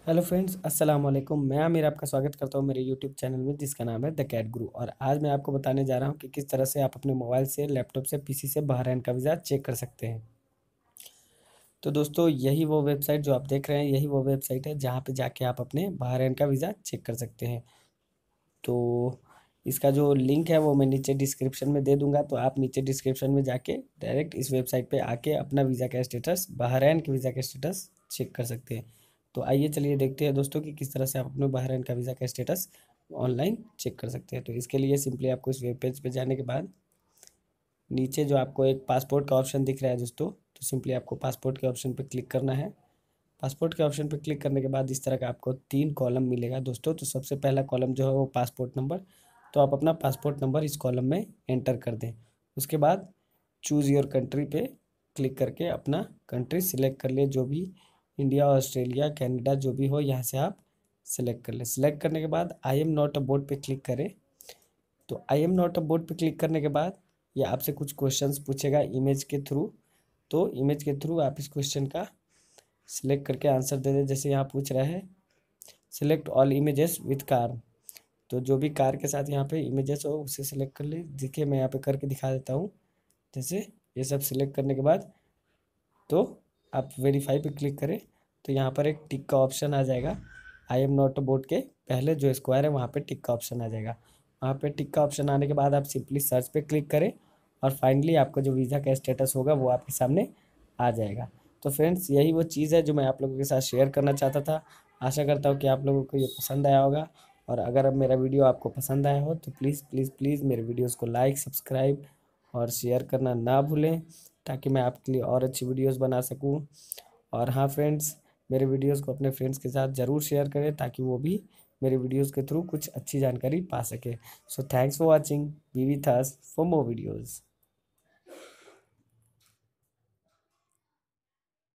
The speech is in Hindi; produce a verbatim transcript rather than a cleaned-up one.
हेलो फ्रेंड्स, अस्सलाम वालेकुम। मैं आमिर आपका स्वागत करता हूं मेरे यूट्यूब चैनल में जिसका नाम है द कैट गुरु। और आज मैं आपको बताने जा रहा हूं कि किस तरह से आप अपने मोबाइल से, लैपटॉप से, पीसी से बहरीन का वीज़ा चेक कर सकते हैं। तो दोस्तों, यही वो वेबसाइट जो आप देख रहे हैं, यही वो वेबसाइट है जहां पे जाके आप अपने बहरीन का वीज़ा चेक कर सकते हैं। तो इसका जो लिंक है वो मैं नीचे डिस्क्रिप्शन में दे दूंगा, तो आप नीचे डिस्क्रिप्शन में जाके डायरेक्ट इस वेबसाइट पे आके अपना वीज़ा का स्टेटस, बहरीन के वीज़ा का स्टेटस चेक कर सकते हैं। तो आइए चलिए देखते हैं दोस्तों कि किस तरह से आप अपने बहरीन का वीज़ा का स्टेटस ऑनलाइन चेक कर सकते हैं। तो इसके लिए सिंपली आपको इस वेब पेज पे जाने के बाद नीचे जो आपको एक पासपोर्ट का ऑप्शन दिख रहा है दोस्तों, तो सिंपली आपको पासपोर्ट के ऑप्शन पर क्लिक करना है। पासपोर्ट के ऑप्शन पर क्लिक करने के बाद इस तरह का आपको तीन कॉलम मिलेगा दोस्तों। तो सबसे पहला कॉलम जो है वो पासपोर्ट नंबर, तो आप अपना पासपोर्ट नंबर इस कॉलम में एंटर कर दें। उसके बाद चूज़ योर कंट्री पे क्लिक करके अपना कंट्री सिलेक्ट कर ले, जो भी इंडिया, ऑस्ट्रेलिया, कनाडा जो भी हो यहाँ से आप सिलेक्ट कर ले। सिलेक्ट करने के बाद आई एम नॉट अ बोर्ड पे क्लिक करें। तो आई एम नॉट अ बोर्ड पे क्लिक करने के बाद ये आपसे कुछ क्वेश्चंस पूछेगा इमेज के थ्रू। तो इमेज के थ्रू आप इस क्वेश्चन का सिलेक्ट करके आंसर दे दें। जैसे यहाँ पूछ रहा है select all images with car, तो जो भी कार के साथ यहाँ पे इमेजेस हो उसे सिलेक्ट कर ले। देखिए मैं यहाँ पे करके दिखा देता हूँ। जैसे ये सब सिलेक्ट करने के बाद तो आप वेरीफाई पे क्लिक करें, तो यहाँ पर एक टिक का ऑप्शन आ जाएगा। आई एम नॉट बोर्ड के पहले जो स्क्वायर है वहाँ पे टिक का ऑप्शन आ जाएगा। वहाँ पे टिक का ऑप्शन आने के बाद आप सिंपली सर्च पे क्लिक करें और फाइनली आपका जो वीज़ा का स्टेटस होगा वो आपके सामने आ जाएगा। तो फ्रेंड्स, यही वो चीज़ है जो मैं आप लोगों के साथ शेयर करना चाहता था। आशा करता हूँ कि आप लोगों को ये पसंद आया होगा। और अगर अब मेरा वीडियो आपको पसंद आया हो तो प्लीज़ प्लीज़ प्लीज़ मेरे वीडियोज़ को लाइक, सब्सक्राइब और शेयर करना ना भूलें, ताकि मैं आपके लिए और अच्छी वीडियोस बना सकूं। और हाँ फ्रेंड्स, मेरे वीडियोस को अपने फ्रेंड्स के साथ ज़रूर शेयर करें ताकि वो भी मेरे वीडियोस के थ्रू कुछ अच्छी जानकारी पा सके। So thanks for watching, be with us for more videos.